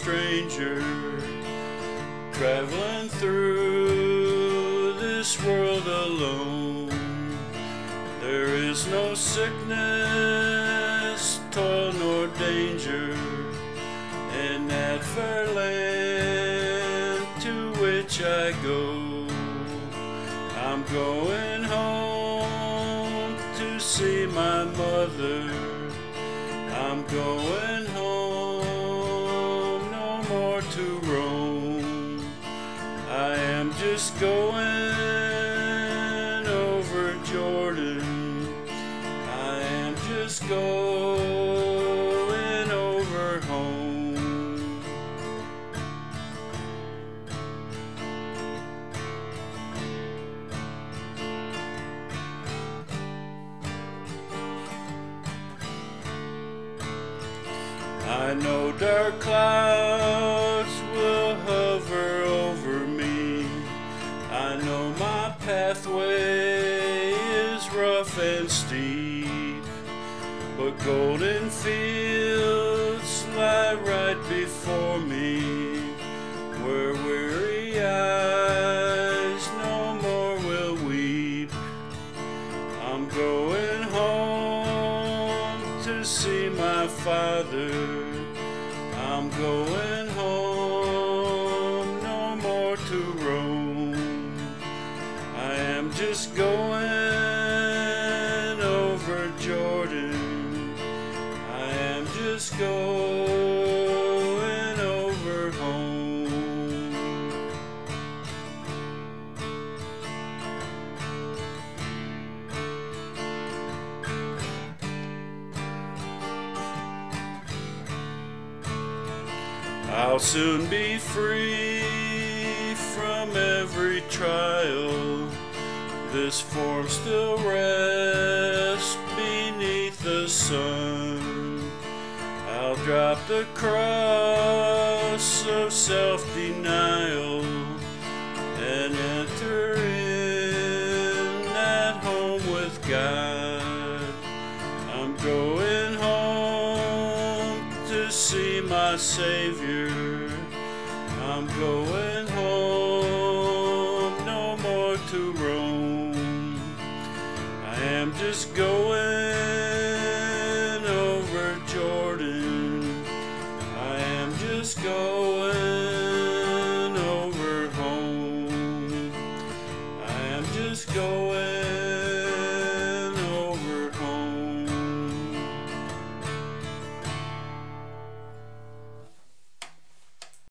stranger, traveling through this world alone. There is no sickness, toil, nor danger in that fair land to which I go. I'm going home to see my mother. I'm going home, no more to roam. I am just going over Jordan. I am just going over home. I know dark clouds will hover over me. I know my pathway is rough and steep, but golden fields lie right before me, where weary eyes no more will weep. I'm going home to see my father. I'm going home, no more to roam. I am just going over Jordan. I am just going over home. I'll soon be free from every trial. This form still rests beneath the sun. I'll drop the cross of self-denial and enter in that home with God. I'm going home to see my Savior. I'm going home, no more to roam. I am just going over Jordan. I am just going over home. I am just going